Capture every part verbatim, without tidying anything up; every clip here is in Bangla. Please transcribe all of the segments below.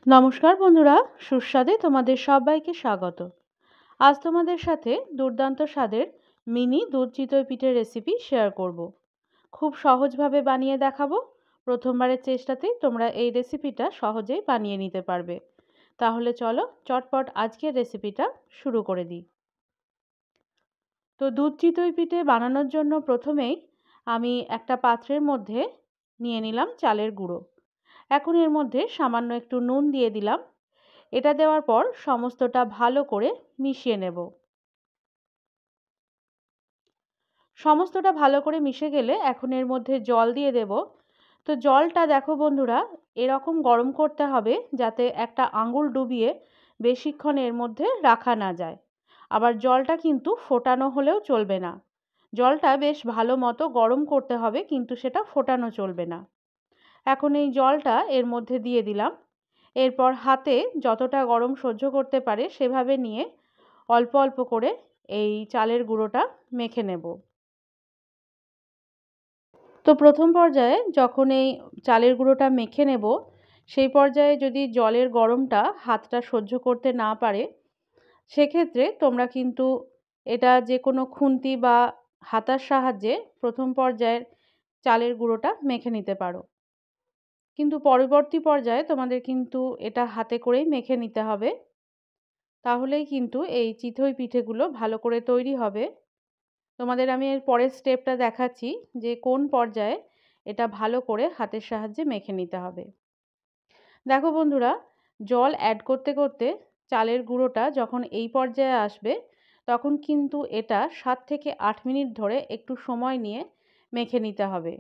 নমস্কার বন্ধুরা, সুস্বাদে তোমাদের সবাইকে স্বাগত। আজ তোমাদের সাথে দুর্দান্ত স্বাদের মিনি দুধ চিতই পিঠের রেসিপি শেয়ার করব। খুব সহজভাবে বানিয়ে দেখাবো। প্রথমবারের চেষ্টাতেই তোমরা এই রেসিপিটা সহজেই বানিয়ে নিতে পারবে। তাহলে চলো চটপট আজকের রেসিপিটা শুরু করে দিই। তো দুধ চিতই পিঠে বানানোর জন্য প্রথমেই আমি একটা পাত্রের মধ্যে নিয়ে নিলাম চালের গুঁড়ো। এখন এর মধ্যে সামান্য একটু নুন দিয়ে দিলাম। এটা দেওয়ার পর সমস্তটা ভালো করে মিশিয়ে নেব। সমস্তটা ভালো করে মিশে গেলে এখন এর মধ্যে জল দিয়ে দেব। তো জলটা দেখো বন্ধুরা, এরকম গরম করতে হবে যাতে একটা আঙুল ডুবিয়ে বেশিক্ষণ এর মধ্যে রাখা না যায়। আবার জলটা কিন্তু ফোটানো হলেও চলবে না। জলটা বেশ ভালো মতো গরম করতে হবে, কিন্তু সেটা ফোটানো চলবে না। এখন এই জলটা এর মধ্যে দিয়ে দিলাম। এরপর হাতে যতটা গরম সহ্য করতে পারে সেভাবে নিয়ে অল্প অল্প করে এই চালের গুঁড়োটা মেখে নেব। তো প্রথম পর্যায়ে যখন এই চালের গুঁড়োটা মেখে নেব, সেই পর্যায়ে যদি জলের গরমটা হাতটা সহ্য করতে না পারে, সেক্ষেত্রে তোমরা কিন্তু এটা যে কোনো খুন্তি বা হাতার সাহায্যে প্রথম পর্যায়ের চালের গুঁড়োটা মেখে নিতে পারো। কিন্তু পরবর্তী পর্যায়ে তোমাদের কিন্তু এটা হাতে করেই মেখে নিতে হবে। তাহলেই কিন্তু এই চিতই পিঠেগুলো ভালো করে তৈরি হবে। তোমাদের আমি এর পরের স্টেপটা দেখাচ্ছি যে কোন পর্যায়ে এটা ভালো করে হাতের সাহায্যে মেখে নিতে হবে। দেখো বন্ধুরা, জল অ্যাড করতে করতে চালের গুঁড়োটা যখন এই পর্যায়ে আসবে, তখন কিন্তু এটা সাত থেকে আট মিনিট ধরে একটু সময় নিয়ে মেখে নিতে হবে।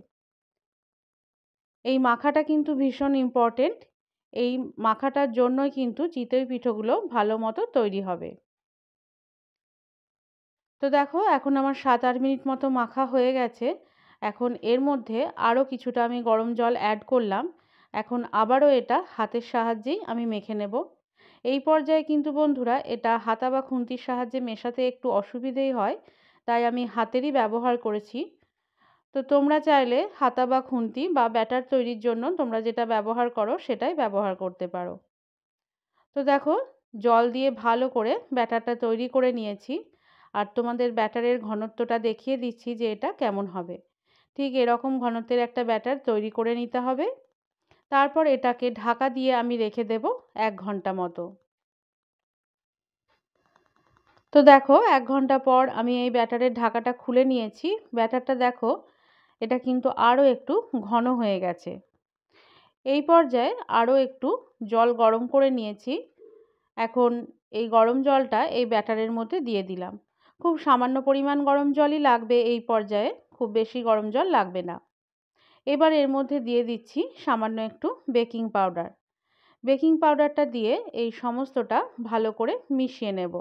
এই মাখাটা কিন্তু ভীষণ ইম্পর্টেন্ট। এই মাখাটার জন্যই কিন্তু চিতই পিঠেগুলো ভালো মতো তৈরি হবে। তো দেখো, এখন আমার সাত আট মিনিট মতো মাখা হয়ে গেছে। এখন এর মধ্যে আরও কিছুটা আমি গরম জল অ্যাড করলাম। এখন আবারও এটা হাতের সাহায্যেই আমি মেখে নেব। এই পর্যায়ে কিন্তু বন্ধুরা এটা হাতা বা খুন্তির সাহায্যে মেশাতে একটু অসুবিধেই হয়, তাই আমি হাতেরই ব্যবহার করেছি। তো তোমরা চাইলে হাতা বা খুন্তি বা ব্যাটার তৈরির জন্য তোমরা যেটা ব্যবহার করো সেটাই ব্যবহার করতে পারো। তো দেখো, জল দিয়ে ভালো করে ব্যাটারটা তৈরি করে নিয়েছি। আর তোমাদের ব্যাটারের ঘনত্বটা দেখিয়ে দিচ্ছি যে এটা কেমন হবে। ঠিক এরকম ঘনত্বের একটা ব্যাটার তৈরি করে নিতে হবে। তারপর এটাকে ঢাকা দিয়ে আমি রেখে দেব এক ঘন্টা মতো। তো দেখো, এক ঘন্টা পর আমি এই ব্যাটারের ঢাকাটা খুলে নিয়েছি। ব্যাটারটা দেখো, এটা কিন্তু আরও একটু ঘন হয়ে গেছে। এই পর্যায়ে আরও একটু জল গরম করে নিয়েছি। এখন এই গরম জলটা এই ব্যাটারের মধ্যে দিয়ে দিলাম। খুব সামান্য পরিমাণ গরম জলই লাগবে এই পর্যায়ে, খুব বেশি গরম জল লাগবে না। এবার এর মধ্যে দিয়ে দিচ্ছি সামান্য একটু বেকিং পাউডার। বেকিং পাউডারটা দিয়ে এই সমস্তটা ভালো করে মিশিয়ে নেব।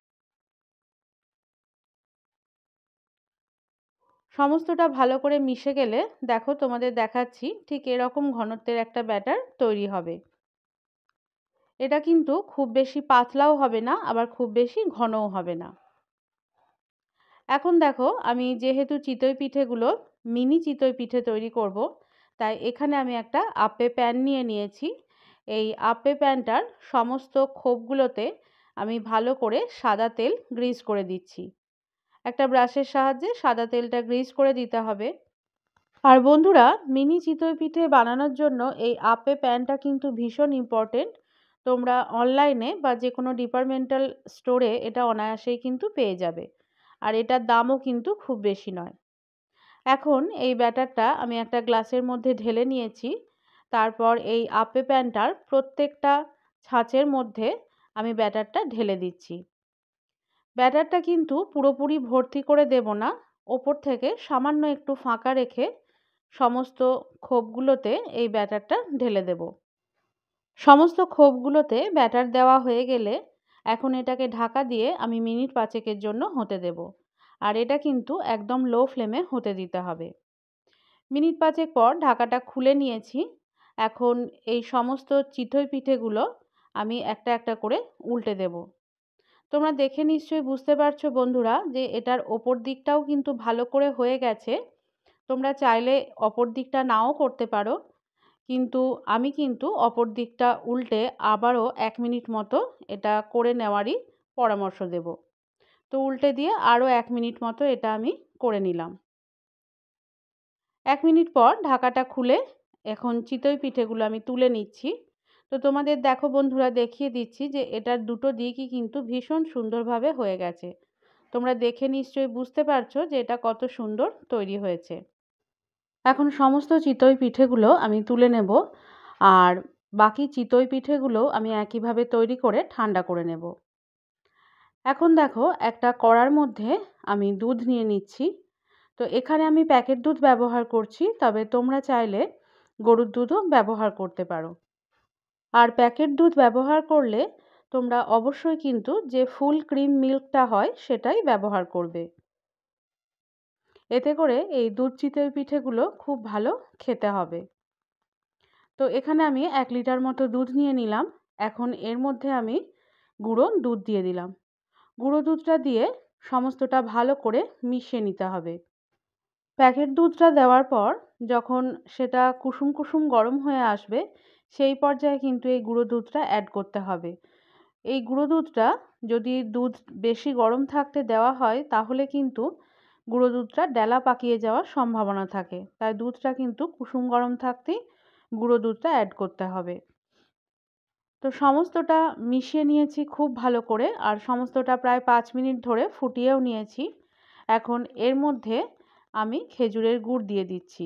সমস্তটা ভালো করে মিশে গেলে দেখো, তোমাদের দেখাচ্ছি ঠিক এরকম ঘনত্বের একটা ব্যাটার তৈরি হবে। এটা কিন্তু খুব বেশি পাতলাও হবে না, আবার খুব বেশি ঘনও হবে না। এখন দেখো, আমি যেহেতু চিতই পিঠেগুলো মিনি চিতই পিঠে তৈরি করব, তাই এখানে আমি একটা আপ্পে প্যান নিয়ে নিয়েছি। এই আপ্পে প্যানটার সমস্ত খোপগুলোতে আমি ভালো করে সাদা তেল গ্রিজ করে দিচ্ছি। একটা ব্রাশের সাহায্যে সাদা তেলটা গ্রিজ করে দিতে হবে। আর বন্ধুরা, মিনি চিতই পিঠে বানানোর জন্য এই আপ্পে প্যানটা কিন্তু ভীষণ ইম্পর্টেন্ট। তোমরা অনলাইনে বা যে কোনো ডিপার্টমেন্টাল স্টোরে এটা অনায়াসেই কিন্তু পেয়ে যাবে। আর এটার দামও কিন্তু খুব বেশি নয়। এখন এই ব্যাটারটা আমি একটা গ্লাসের মধ্যে ঢেলে নিয়েছি। তারপর এই আপ্পে প্যানটার প্রত্যেকটা ছাঁচের মধ্যে আমি ব্যাটারটা ঢেলে দিচ্ছি। ব্যাটারটা কিন্তু পুরোপুরি ভর্তি করে দেব না, ওপর থেকে সামান্য একটু ফাঁকা রেখে সমস্ত খোপগুলোতে এই ব্যাটারটা ঢেলে দেব। সমস্ত খোপগুলোতে ব্যাটার দেওয়া হয়ে গেলে এখন এটাকে ঢাকা দিয়ে আমি মিনিট পাঁচেকের জন্য হতে দেব। আর এটা কিন্তু একদম লো ফ্লেমে হতে দিতে হবে। মিনিট পাঁচেক পর ঢাকাটা খুলে নিয়েছি। এখন এই সমস্ত চিতই পিঠেগুলো আমি একটা একটা করে উল্টে দেব। তোমরা দেখে নিশ্চয়ই বুঝতে পারছো বন্ধুরা যে এটার ওপর দিকটাও কিন্তু ভালো করে হয়ে গেছে। তোমরা চাইলে অপর দিকটা নাও করতে পারো, কিন্তু আমি কিন্তু অপর দিকটা উল্টে আবারও এক মিনিট মতো এটা করে নেওয়ারই পরামর্শ দেব। তো উল্টে দিয়ে আরও এক মিনিট মতো এটা আমি করে নিলাম। এক মিনিট পর ঢাকাটা খুলে এখন চিতই পিঠেগুলো আমি তুলে নিচ্ছি। তো তোমাদের দেখো বন্ধুরা, দেখিয়ে দিচ্ছি যে এটার দুটো দিকই কিন্তু ভীষণ সুন্দরভাবে হয়ে গেছে। তোমরা দেখে নিশ্চয়ই বুঝতে পারছো যে এটা কত সুন্দর তৈরি হয়েছে। এখন সমস্ত চিতই পিঠেগুলো আমি তুলে নেব, আর বাকি চিতই পিঠেগুলো আমি একইভাবে তৈরি করে ঠান্ডা করে নেব। এখন দেখো একটা কড়ার মধ্যে আমি দুধ নিয়ে নিচ্ছি। তো এখানে আমি প্যাকেট দুধ ব্যবহার করছি, তবে তোমরা চাইলে গরুর দুধও ব্যবহার করতে পারো। আর প্যাকেট দুধ ব্যবহার করলে তোমরা অবশ্যই কিন্তু যে ফুল ক্রিম মিল্কটা হয় সেটাই ব্যবহার করবে। এতে করে এই দুধ চিতই পিঠেগুলো খুব ভালো খেতে হবে। তো এখানে আমি এক লিটার মতো দুধ নিয়ে নিলাম। এখন এর মধ্যে আমি গুঁড়ো দুধ দিয়ে দিলাম। গুঁড়ো দুধটা দিয়ে সমস্তটা ভালো করে মিশিয়ে নিতে হবে। প্যাকেট দুধটা দেওয়ার পর যখন সেটা কুসুম কুসুম গরম হয়ে আসবে, সেই পর্যায়ে কিন্তু এই গুঁড়ো দুধটা অ্যাড করতে হবে। এই গুঁড়ো দুধটা যদি দুধ বেশি গরম থাকতে দেওয়া হয় তাহলে কিন্তু গুঁড়ো দুধটা ডেলা পাকিয়ে যাওয়ার সম্ভাবনা থাকে। তাই দুধটা কিন্তু কুসুম গরম থাকতেই গুঁড়ো দুধটা অ্যাড করতে হবে। তো সমস্তটা মিশিয়ে নিয়েছি খুব ভালো করে, আর সমস্তটা প্রায় পাঁচ মিনিট ধরে ফুটিয়েও নিয়েছি। এখন এর মধ্যে আমি খেজুরের গুড় দিয়ে দিচ্ছি।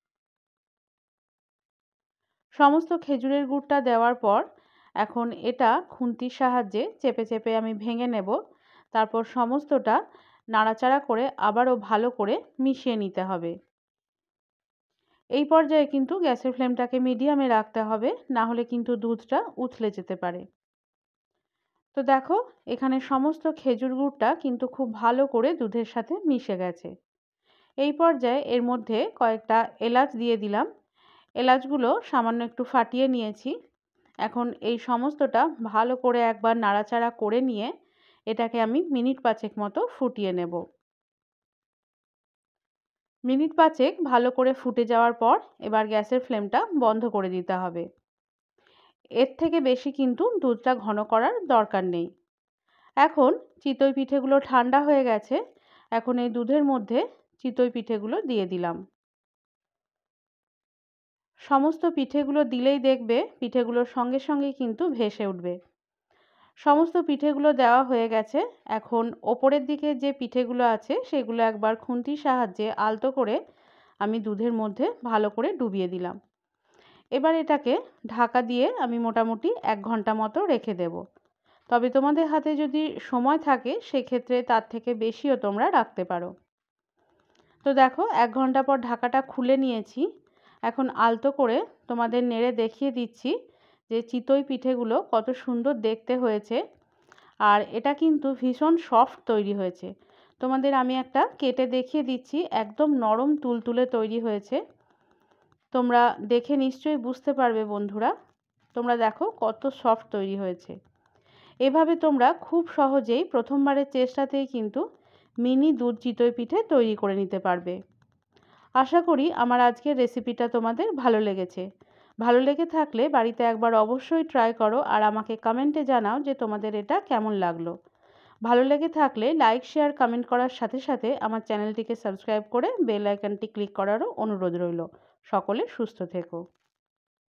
সমস্ত খেজুরের গুড়টা দেওয়ার পর এখন এটা খুন্তির সাহায্যে চেপে চেপে আমি ভেঙে নেব। তারপর সমস্তটা নাড়াচাড়া করে আবারও ভালো করে মিশিয়ে নিতে হবে। এই পর্যায়ে কিন্তু গ্যাসের ফ্লেমটাকে মিডিয়ামে রাখতে হবে, না হলে কিন্তু দুধটা উথলে যেতে পারে। তো দেখো এখানে সমস্ত খেজুর গুড়টা কিন্তু খুব ভালো করে দুধের সাথে মিশে গেছে। এই পর্যায়ে এর মধ্যে কয়েকটা এলাচ দিয়ে দিলাম। এলাচগুলো সামান্য একটু ফাটিয়ে নিয়েছি। এখন এই সমস্তটা ভালো করে একবার নাড়াচাড়া করে নিয়ে এটাকে আমি মিনিট পাঁচেক মতো ফুটিয়ে নেব। মিনিট পাঁচেক ভালো করে ফুটে যাওয়ার পর এবার গ্যাসের ফ্লেমটা বন্ধ করে দিতে হবে। এর থেকে বেশি কিন্তু দুধটা ঘন করার দরকার নেই। এখন চিতই পিঠেগুলো ঠান্ডা হয়ে গেছে। এখন এই দুধের মধ্যে চিতই পিঠেগুলো দিয়ে দিলাম। সমস্ত পিঠেগুলো দিলেই দেখবে পিঠেগুলোর সঙ্গে সঙ্গে কিন্তু ভেসে উঠবে। সমস্ত পিঠেগুলো দেওয়া হয়ে গেছে। এখন ওপরের দিকে যে পিঠেগুলো আছে সেগুলো একবার খুন্তির সাহায্যে আলতো করে আমি দুধের মধ্যে ভালো করে ডুবিয়ে দিলাম। এবার এটাকে ঢাকা দিয়ে আমি মোটামুটি এক ঘন্টা মতো রেখে দেব। তবে তোমাদের হাতে যদি সময় থাকে সেক্ষেত্রে তার থেকে বেশিও তোমরা রাখতে পারো। তো দেখো এক ঘন্টা পর ঢাকাটা খুলে নিয়েছি। এখন আলতো করে তোমাদের নেড়ে দেখিয়ে দিচ্ছি যে চিতই পিঠেগুলো কত সুন্দর দেখতে হয়েছে, আর এটা কিন্তু ভীষণ সফট তৈরি হয়েছে। তোমাদের আমি একটা কেটে দেখিয়ে দিচ্ছি, একদম নরম তুলতুলে তৈরি হয়েছে। তোমরা দেখে নিশ্চয়ই বুঝতে পারবে বন্ধুরা। তোমরা দেখো কত সফট তৈরি হয়েছে। এভাবে তোমরা খুব সহজেই প্রথমবারের চেষ্টাতেই কিন্তু মিনি দুধ চিতই পিঠে তৈরি করে নিতে পারবে। আশা করি আমার আজকের রেসিপিটা তোমাদের ভালো লেগেছে। ভালো লেগে থাকলে বাড়িতে একবার অবশ্যই ট্রাই করো, আর আমাকে কমেন্টে জানাও যে তোমাদের এটা কেমন লাগলো। ভালো লেগে থাকলে লাইক, শেয়ার, কমেন্ট করার সাথে সাথে আমার চ্যানেলটিকে সাবস্ক্রাইব করে বেল আইকনটি ক্লিক করারও অনুরোধ রইল। সকলে সুস্থ থেকো।